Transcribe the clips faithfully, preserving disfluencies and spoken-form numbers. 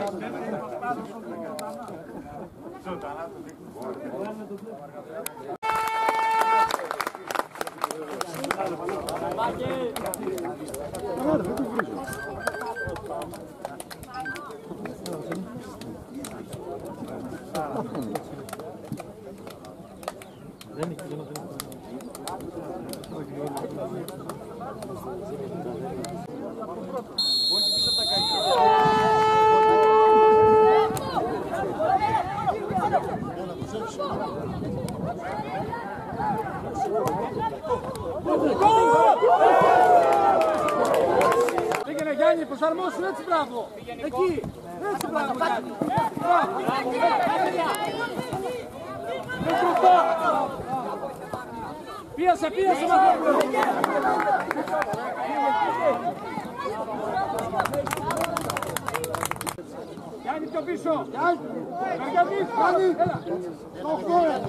Πήγαινε Γιάννη, προσαρμόσου έτσι, μπράβο. Εκεί, έτσι, μπράβο Γιάννη. Μπράβο. Πίεσε, πίεσε Μαθόπουλο. Γιάννη πιο πίσω. Γιάννη, Γιάννη, έλα. Το χώρο.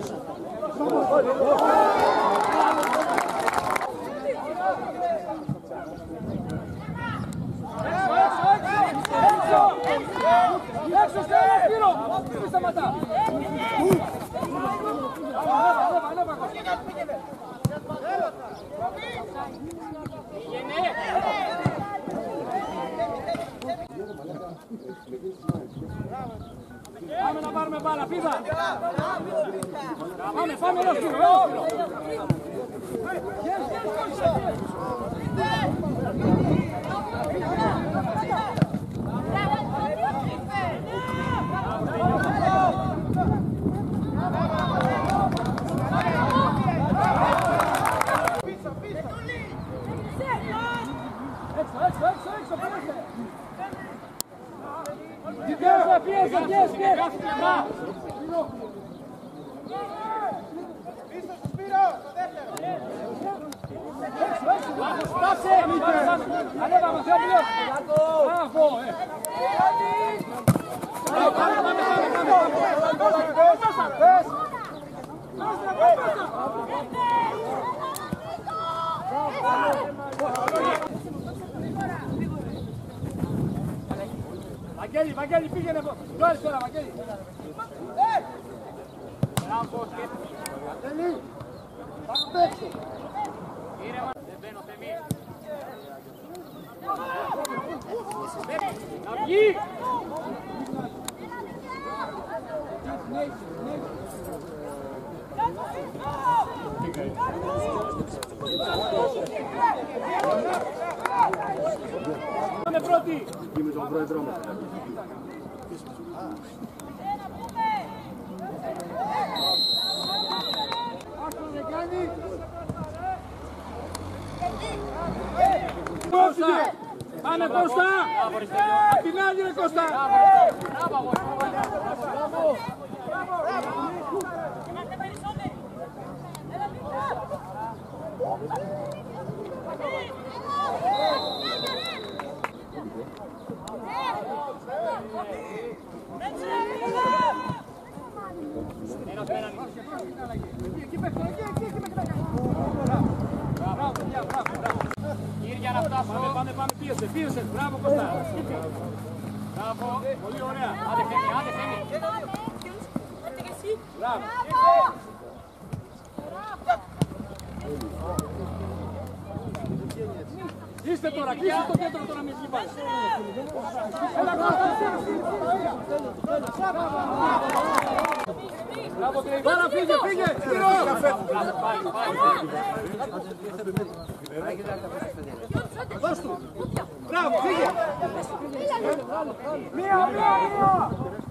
Έξω, στο Σπύρο! Μη σταματά! Ανέβα, ανέβα, ανέβα! Πάμε να πάρουμε μπάλα, πίδα! Πάμε, πάμε, έλα Σπύρο! Πίεσε, πίεσε, πίεσε! Πίσω στο Σπύρο, το δεύτερο! Στάσε! Ανέβα, Μαθόπουλο! Μπράβο! Πάμε, πάμε, πάμε! Πες! Βαγγέλη, Βαγγέλη, πήγαινε από... Του άρεσε τώρα, Βαγγέλη. Μπράβο, Βαγγέλη. Πάμε απ' έξω. Ήρεμα, δεν μπαίνω, Θεμή. Να βγει. Πάμε πρώτοι. Εκεί με τον πρόεδρό μας. Πάμε Κώστα! Απ' την άλλη ρε Κώστα! Κύριε να φτάσουμε, πάμε, πάμε, πίεσε, πίεσε, μπράβο Κώστα. Μπράβο, πολύ ωραία. Άντε Φέμι, άντε Φέμι. Μπράβο. Κλείστε τώρα, κλείστε το κέντρο τώρα με χλιπάς. Έλα μπράβο, τώρα φύγε, φύγε. Δώσ' του. Μπράβο, φύγε. Μία, μία, μία.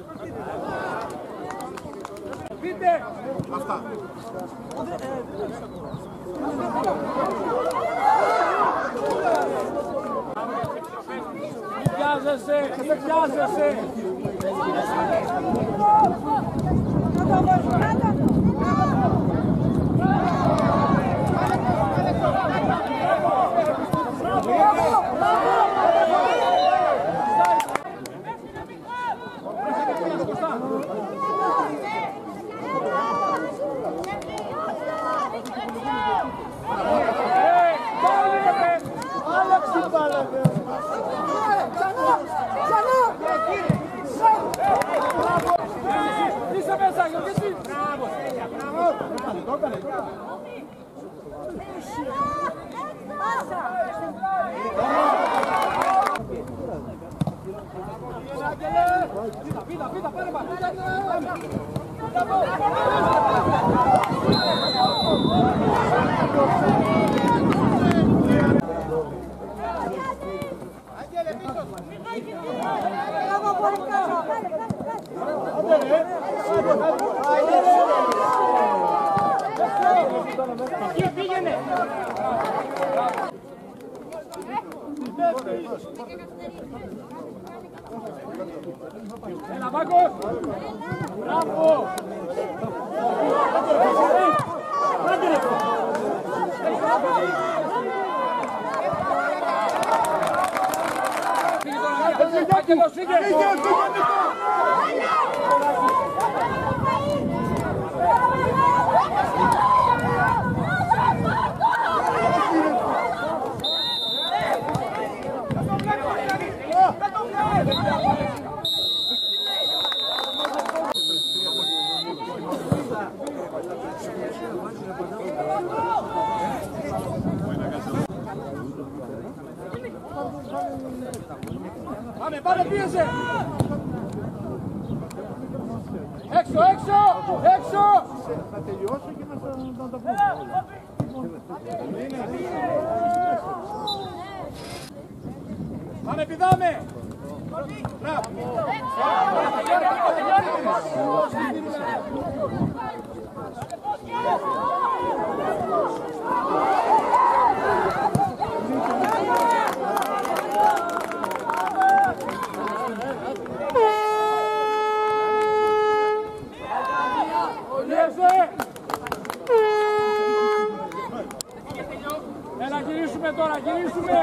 Πείτε. Αυτά. Πιάζεσαι, πιάζεσαι. Έλα, Βάκος! Μπράβο! Φύγε Πάμε, πάμε, πίεσε! Έξω, έξω, έξω! Να τελειώσω και να τα πω. Πάμε, πηδάμε! Μπράβο! Έλα, γυρίσουμε τώρα, γυρίσουμε!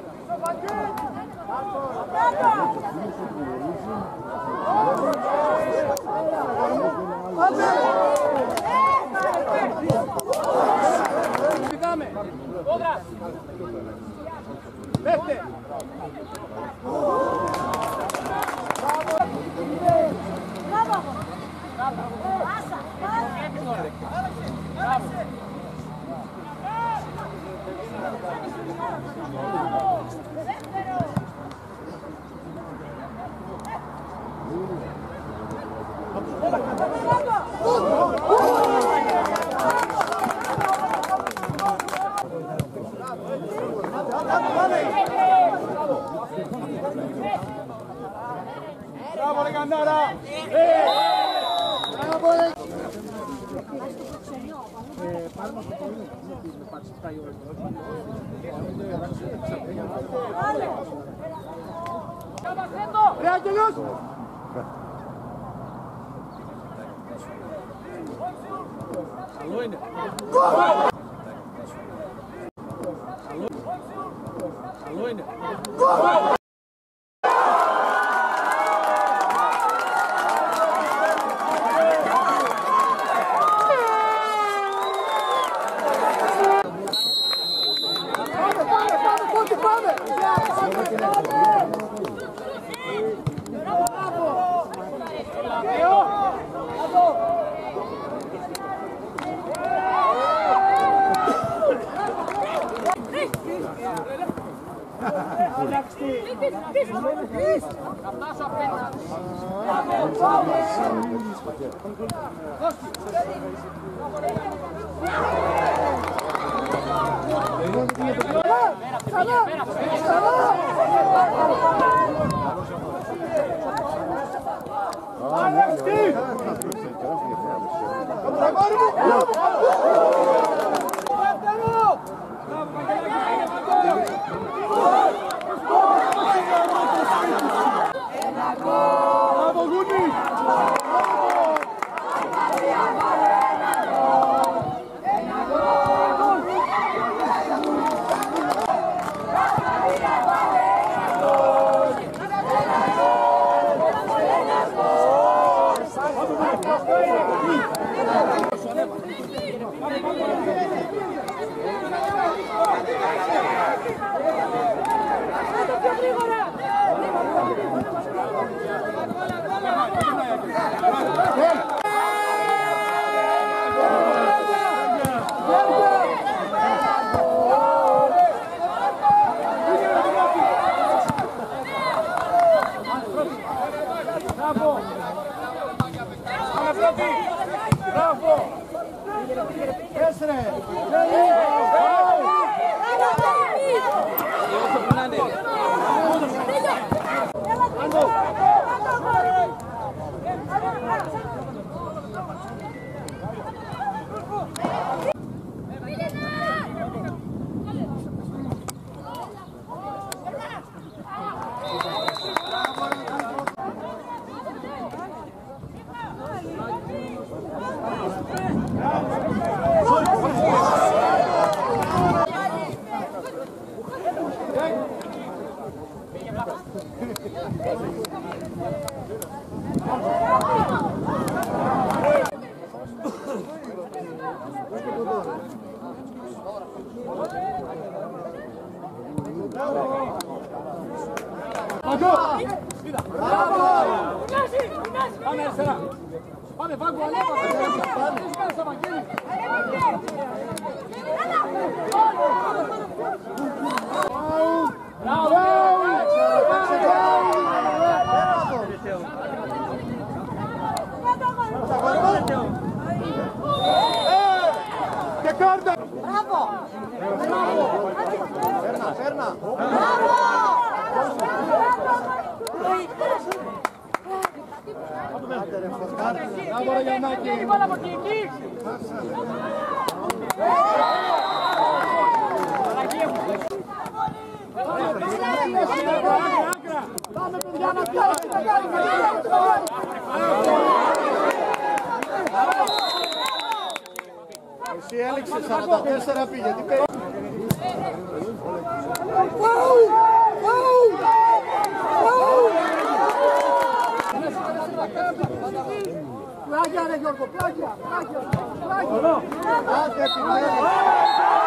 Πηδάμε! Κόντρα! Πέφτε! Μπράβο! Bravo le Cannara! Bravo le... Ρε Άγγελος! Καλό είναι! Καλό είναι! Μπράβο. Πάμε πρώτη. Μπράβο. Έσρε. Πάμε αριστερά. Πάμε Βάγκο, αλλά πάμε. Μέσα Βαγγέλη. Και κάρτα. Μπράβο. Φέρνα, φέρνα. Μπράβο. Μπράβο ρε Γιαννάκη. Πάμε παιδιά να πιάσουμε. Εσύ έλεξε σαράντα τέσσερα πήγε. Τι παίρνει. Πλάγια ρε Γιώργο, πλάγια, πλάγια, πλάγια. Άντε,